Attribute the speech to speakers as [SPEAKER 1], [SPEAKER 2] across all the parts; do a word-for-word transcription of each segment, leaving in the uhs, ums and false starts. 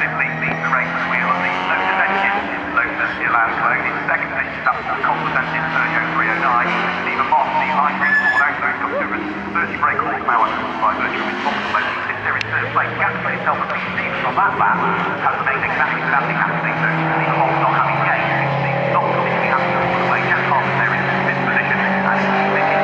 [SPEAKER 1] simply leads the race wheel of the Lotus engine. Lotus Elan Cologne in second position up to the complimented Peugeot three oh nine. Stephen Moss, the high green Ford Anglo, took to thirty brake horsepower by virtue of his box load. He sits there in third place. Gasly himself and Pete Stevens on that lap has remained exactly sadly happening. So Stephen Moss not having gained. Pete Stevens not completely happy all the way. Jack Harvey there in fifth position. And he's thinking.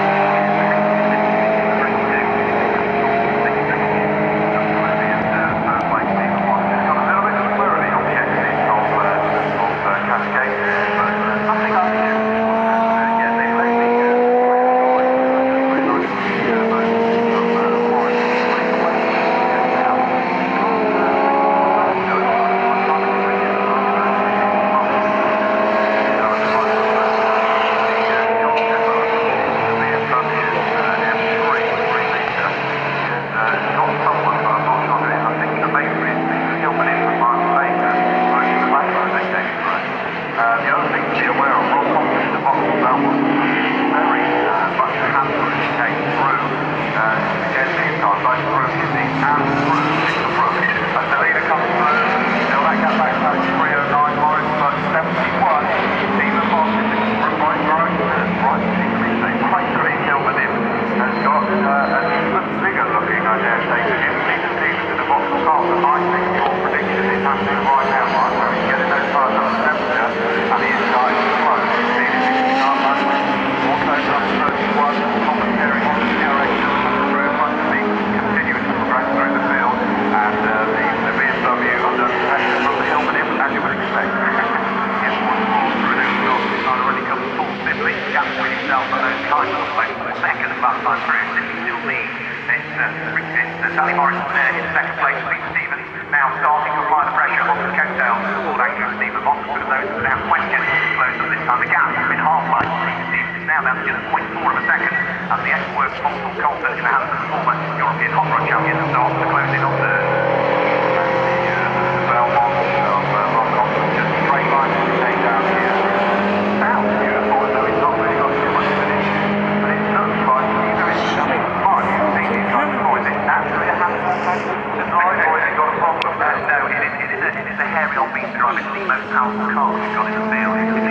[SPEAKER 1] Sally Morrison there in second place, Pete Stevens now starting to apply the pressure onto the coattails. Ford Anglo Stephen Moss was those without question closed up this time. The gap has been half by Pete Stevens is now down to just zero point four of a second as the ex-works Vauxhall Coulter in the hands of the former European hot rod champion starts to close in on third. The Belmont of Ron Coulter just straight line to take down here. Sounds beautiful, though he's not really got too much finish, but it looks like either it's something smart. You think he's got to is it naturally a habit? No, he's got a problem. Uh, no, it is, it, is a, it is a hairy old beast driver. It's the most powerful car we've got in the field.